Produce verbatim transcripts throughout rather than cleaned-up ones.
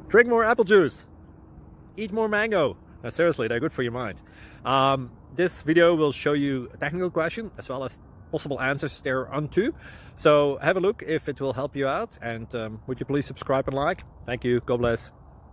Drink more apple juice. Eat more mango. No, seriously, they're good for your mind. Um, this video will show you a technical question as well as possible answers thereunto. So have a look if it will help you out, and um, would you please subscribe and like? Thank you. God bless.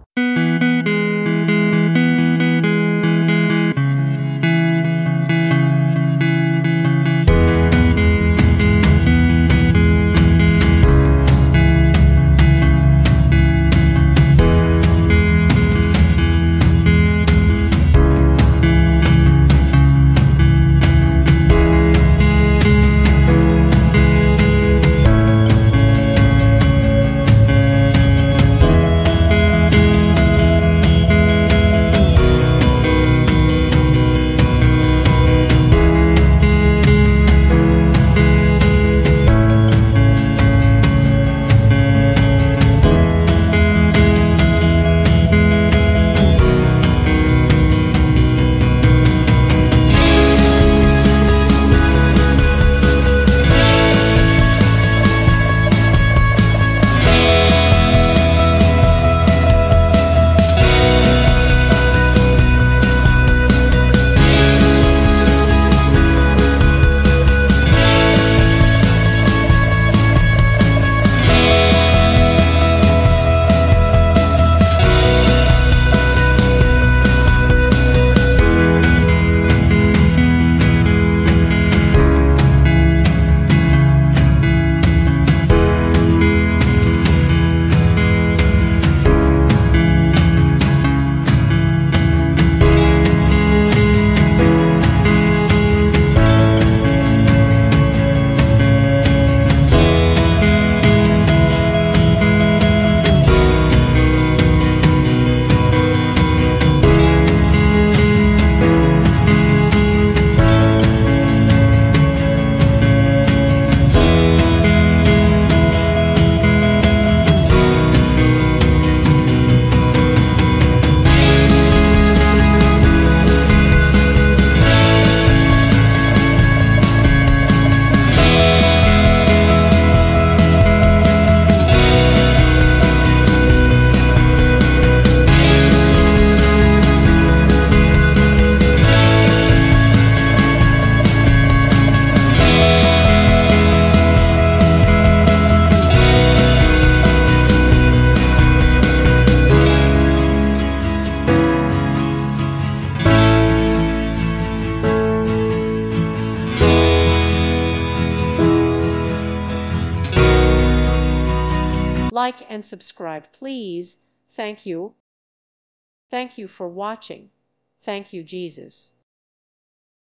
Like and subscribe, please. Thank you. Thank you for watching. Thank you, Jesus.